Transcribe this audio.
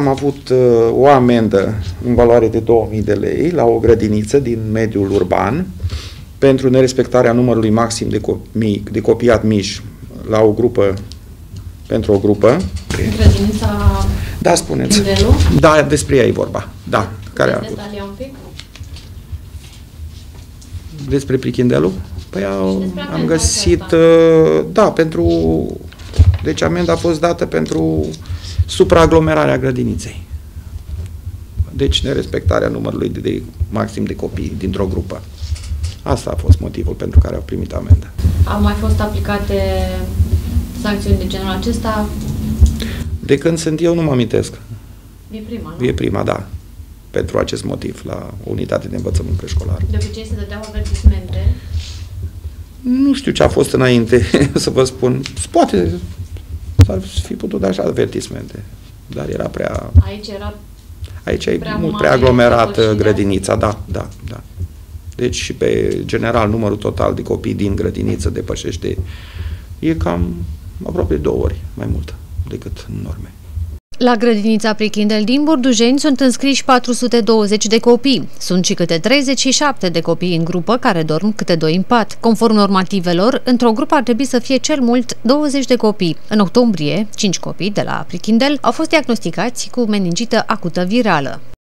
avut o amendă în valoare de 2000 de lei la o grădiniță din mediul urban pentru nerespectarea numărului maxim de copii admiși la o grupă, pentru o grupă. Grădinița... Da, spuneți. Prichindelul? Da, despre ea e vorba. Da, care a avut. Detalii un pic? Despre Prichindelul? Păi am găsit, da, deci amenda a fost dată pentru supraaglomerarea grădiniței. Deci nerespectarea numărului de maxim de copii dintr-o grupă. Asta a fost motivul pentru care au primit amendă. Au mai fost aplicate sancțiuni de genul acesta? De când sunt eu, nu mă amintesc. E prima, nu? E prima, da. Pentru acest motiv, la o unitate de învățământ preșcolar. De obicei se dădeau avertismente? Nu știu ce a fost înainte, să vă spun. Poate s-ar fi putut da așa avertismente, dar era prea... Aici e mult prea aglomerată grădinița, da. Deci și pe general numărul total de copii din grădiniță depășește, e cam aproape 2 ori mai mult decât în norme. La grădinița Prichindel din Burdujeni sunt înscriși 420 de copii. Sunt și câte 37 de copii în grupă care dorm câte 2 în pat. Conform normativelor, într-o grupă ar trebui să fie cel mult 20 de copii. În octombrie, 5 copii de la Prichindel au fost diagnosticați cu meningită acută virală.